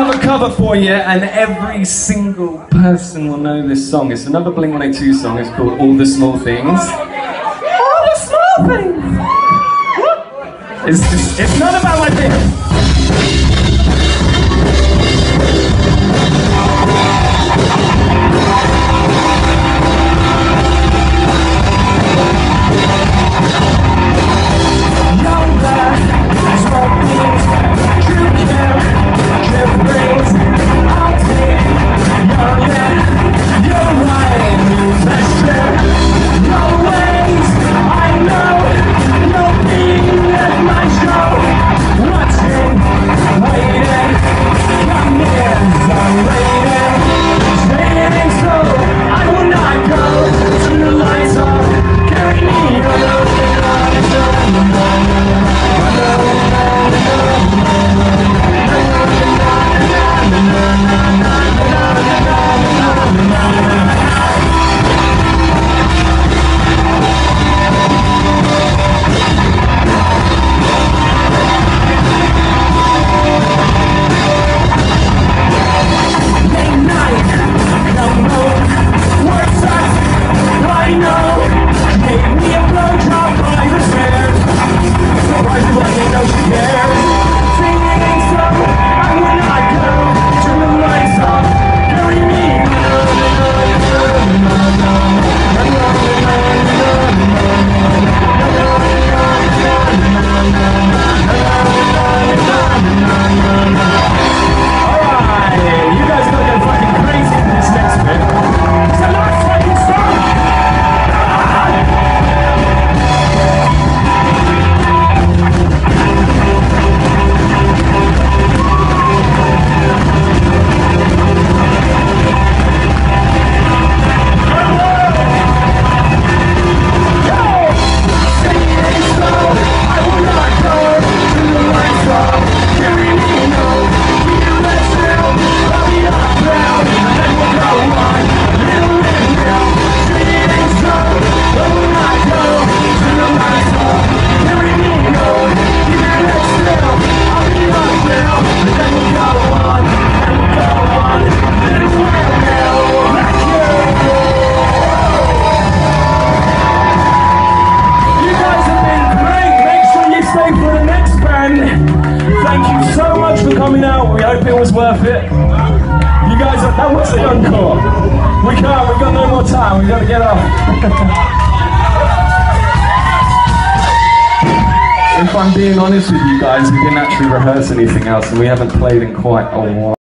have a cover for you, and every single person will know this song. It's another Blink182 song. It's called All the Small Things. All the small things! It's not about my thing. Thank you so much for coming out. We hope it was worth it. You guys, that was the encore. We've got no more time. We've got to get off. If I'm being honest with you guys, we didn't actually rehearse anything else, and we haven't played in quite a while.